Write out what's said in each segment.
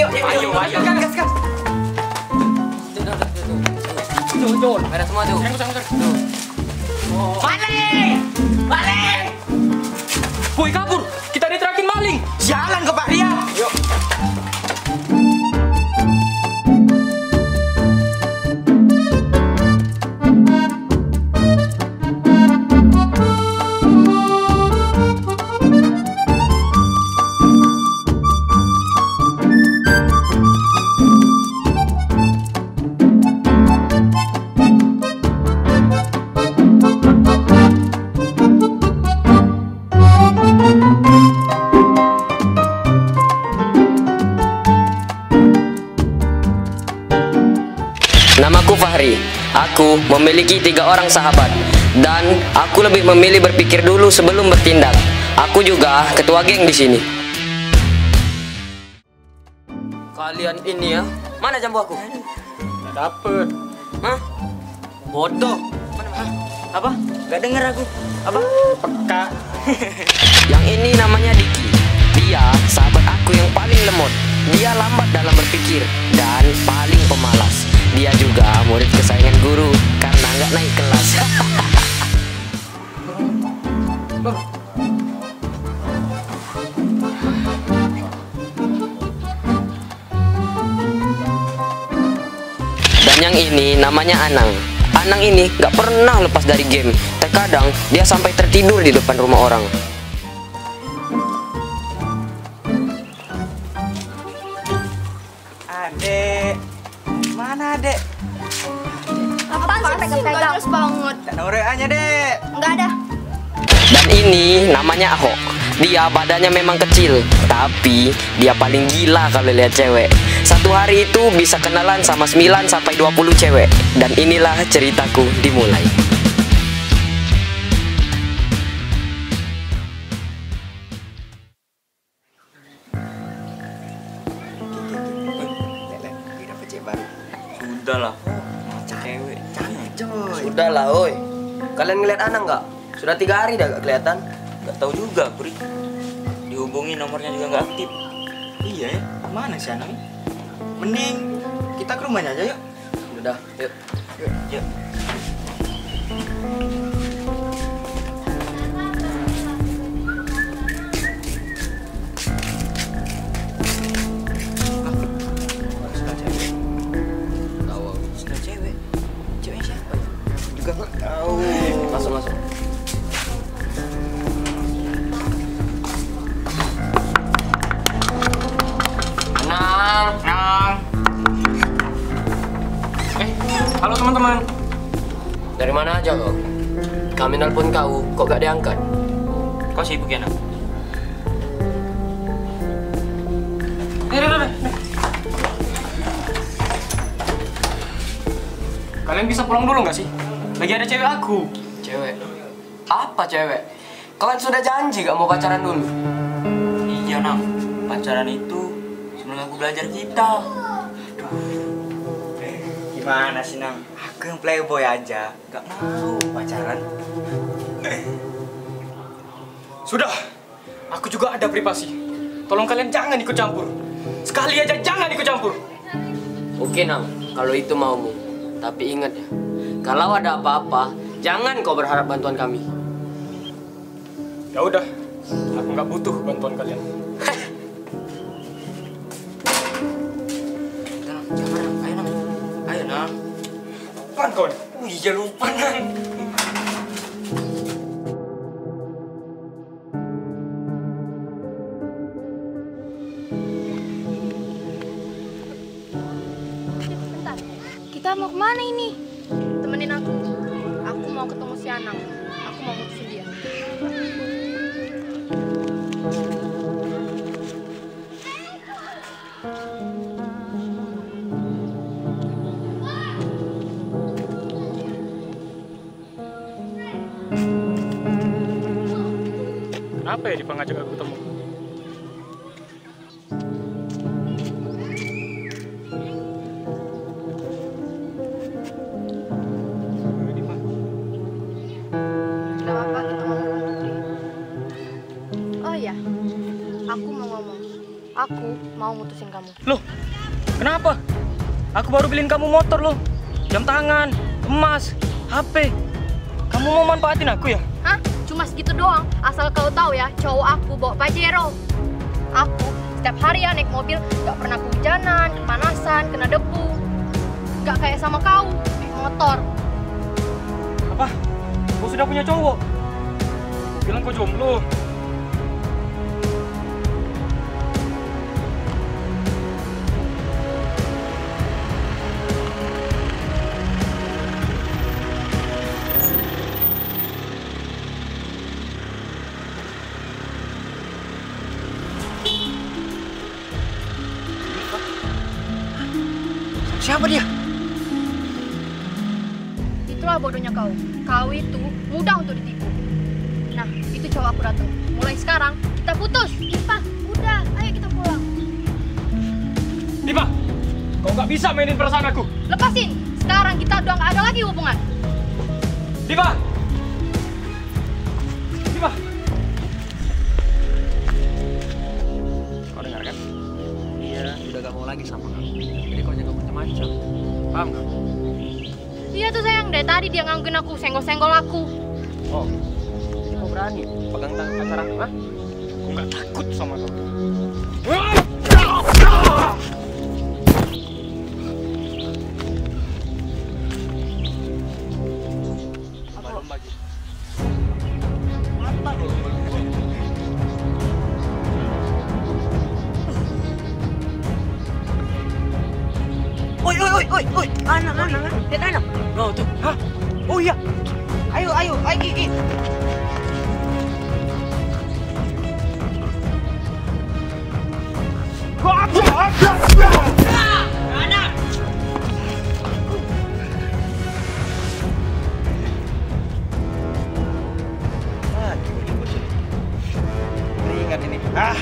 Ayo. Gas. Tuh. Ada semua tuh. Tuh. Maling! Boy kabur, kita diterakin maling. Jalan ke Pak Ria. Yuk. Namaku Fahri. Aku memiliki 3 orang sahabat dan aku lebih memilih berpikir dulu sebelum bertindak. Aku juga ketua geng di sini. Kalian ini ya, mana jambu aku? Nggak dapet. Hah? Bodoh. Mana? Apa? Gak denger aku. Apa? Peka. Yang ini namanya Diki. Dia sahabat aku yang paling lemot. Dia lambat dalam berpikir dan paling pemalas. Dia juga murid kesayangan guru karena nggak naik kelas. Dan yang ini namanya Anang. Anang ini nggak pernah lepas dari game. Terkadang dia sampai tertidur di depan rumah orang. Adek. Mana Dek? Apaan sih pegang-pegang? Terus banget. Tak ada WA-nya Dek. Enggak ada. Dan ini namanya Ahok. Dia badannya memang kecil, tapi dia paling gila kalau lihat cewek. Satu hari itu bisa kenalan sama 9 sampai 20 cewek. Dan inilah ceritaku dimulai. Sudahlah. Cewek cantik coy. Sudahlah, oi. Kalian ngeliat Anang nggak? Sudah 3 hari dah gak kelihatan. Gak tahu juga, Pri. Dihubungi nomornya juga nggak aktif. Iya ya. Mana sih Anang? Mending kita ke rumahnya aja yuk. Udah, yuk. Ya. Sudah cewek. Ceweknya siapa? Juga nggak tahu. Masuk. Nang. Halo teman-teman. Dari mana aja kau? Kami nelpon kau, kok gak diangkat? Kau sibuk ya, Nak? Kalian bisa pulang dulu nggak sih? Lagi ada cewek aku. Cewek? Apa cewek? Kalian sudah janji gak mau pacaran dulu? Iya, Nak. Pacaran itu sebelum aku belajar kita. Gimana sih Nang? Aku yang playboy aja. Gak mau pacaran. Sudah. Aku juga ada privasi. Tolong kalian jangan ikut campur. Sekali aja jangan ikut campur. Oke Nang, kalau itu maumu. Tapi ingat ya, kalau ada apa-apa, jangan kau berharap bantuan kami. Ya udah, aku nggak butuh bantuan kalian. Jangan, ayo, Nak. Ayo, Nak. Apaan kau? Iya, lupa, Nak. Bentar. Kita mau kemana ini? Temenin aku. Aku mau ketemu si Anang. Aku mau mutusin dia. Kenapa ya Dipa ngajak aku ketemu? Gak apa-apa kita ngomong. Oh iya, aku mau ngomong. Aku mau mutusin kamu. Loh, kenapa? Aku baru beliin kamu motor loh. Jam tangan, emas, HP. Kamu mau manfaatin aku ya? Hah? Cuma segitu doang. Asal kau tahu ya, cowok aku bawa Pajero. Aku setiap hari ya naik mobil, gak pernah kehujanan, kepanasan, kena debu. Gak kayak sama kau, naik motor. Apa? Kau sudah punya cowok? Kau bilang kau jomblo. Siapa dia? Itulah bodohnya kau. Kau itu mudah untuk ditipu. Nah, itu cowok aku datang. Mulai sekarang kita putus. Diva, udah, ayo kita pulang. Diva, kau nggak bisa mainin perasaan aku. Lepasin. Sekarang kita udah nggak ada lagi hubungan. Diva, Diva. Kau dengar kan? Dia udah gak mau lagi sama kamu. Jadi kau jangan macam-macam. Paham gak? Iya tuh sayang, dari tadi dia ngangguin aku, senggol-senggol aku. Oh, jadi kau berani pegang tangan pacar aku, ha? Aku nggak takut sama kau. Lomba gitu. Oi, anak. Lihat anak. Oh tuh, Hah? Oh iya. Ayo, Gigi. Ingat ini.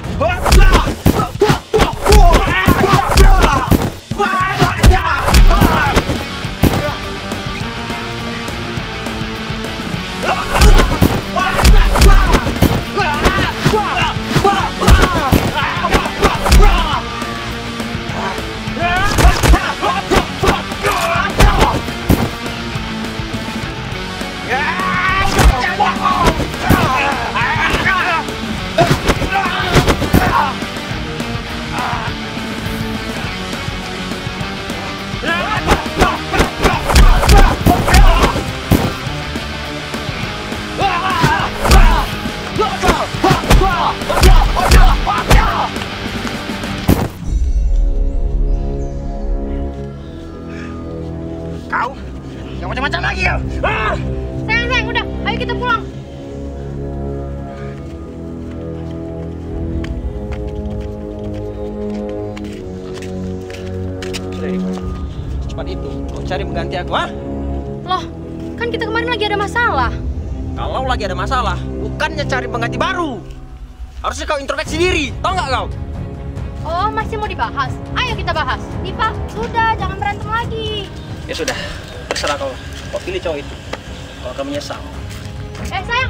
Kau yang macam-macam lagi ya. Sayang, udah, ayo kita pulang. Sudah, cepat itu. Kau cari pengganti aku, ha? Loh, kan kita kemarin lagi ada masalah. Kalau lagi ada masalah, bukannya cari pengganti baru. Harusnya kau introspeksi diri, tau nggak kau? Oh, masih mau dibahas? Ayo kita bahas. Diva, sudah, jangan berantem lagi. Ya sudah, terserah kau. Kau pilih cowok itu. Kalau kamu menyesal. Sayang.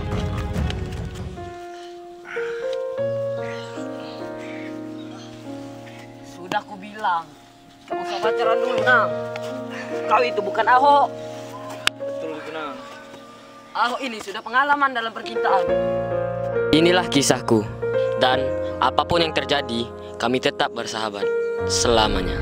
Sudah aku bilang, kamu usah pacaran dulu, Nang. Kau itu bukan Ahok. Betul, Nang. Ahok ini sudah pengalaman dalam percintaan. Inilah kisahku. Dan apapun yang terjadi, kami tetap bersahabat selamanya.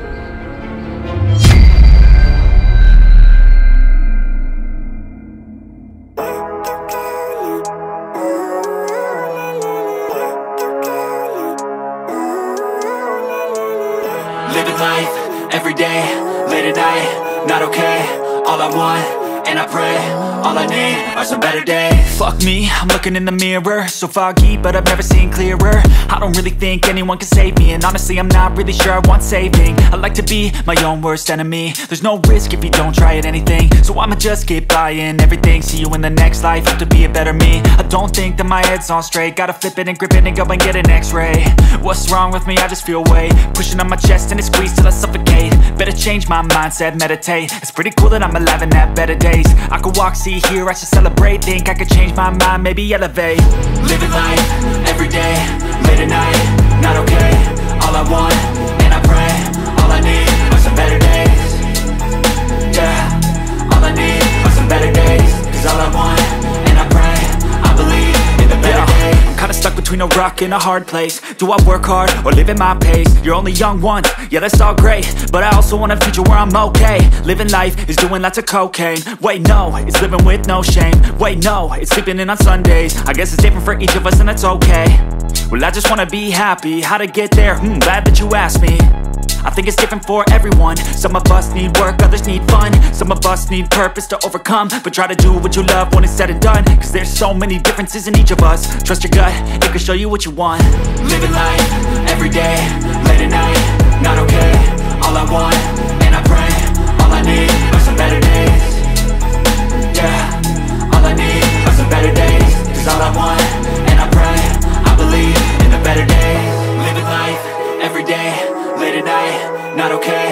Living life, every day, late at night, not okay. All I want, and I pray, all I need are some better days. Fuck me, I'm looking in the mirror, so foggy, but I've never seen clearer. I don't really think anyone can save me, and honestly I'm not really sure I want saving. I like to be my own worst enemy. There's no risk if you don't try at anything, so I'ma just keep buying everything. See you in the next life, have to be a better me. I don't think that my head's on straight, gotta flip it and grip it and go and get an x-ray. What's wrong with me? I just feel weight pushing on my chest and it squeezes till I suffocate. Better change my mindset, meditate. It's pretty cool that I'm alive and have better days. I could walk, see, hear, I should celebrate. Think I could change my mind, maybe elevate. Living life, every day, late at night, not okay. All all I want, and I pray, all I need are some better days. Yeah, all I need are some better days. Cause all I want, and I pray, I believe in the better days. I'm kinda stuck between a rock and a hard place. Do I work hard or live at my pace? You're only young once, yeah that's all great, but I also want a future where I'm okay. Living life is doing lots of cocaine. Wait no, it's living with no shame. Wait no, it's sleeping in on Sundays. I guess it's different for each of us and that's okay. Well I just wanna be happy, how to get there? Glad that you asked me. I think it's different for everyone. Some of us need work, others need fun. Some of us need purpose to overcome. But try to do what you love when it's said and done. Cause there's so many differences in each of us. Trust your gut, it can show you what you want. Living life, every day, late at night, not okay. All I want, and I pray, all I need are some better days. Yeah, all I need are some better days. Cause all I want, and I pray, I believe in the better days. Living life, every day, late at night, not okay.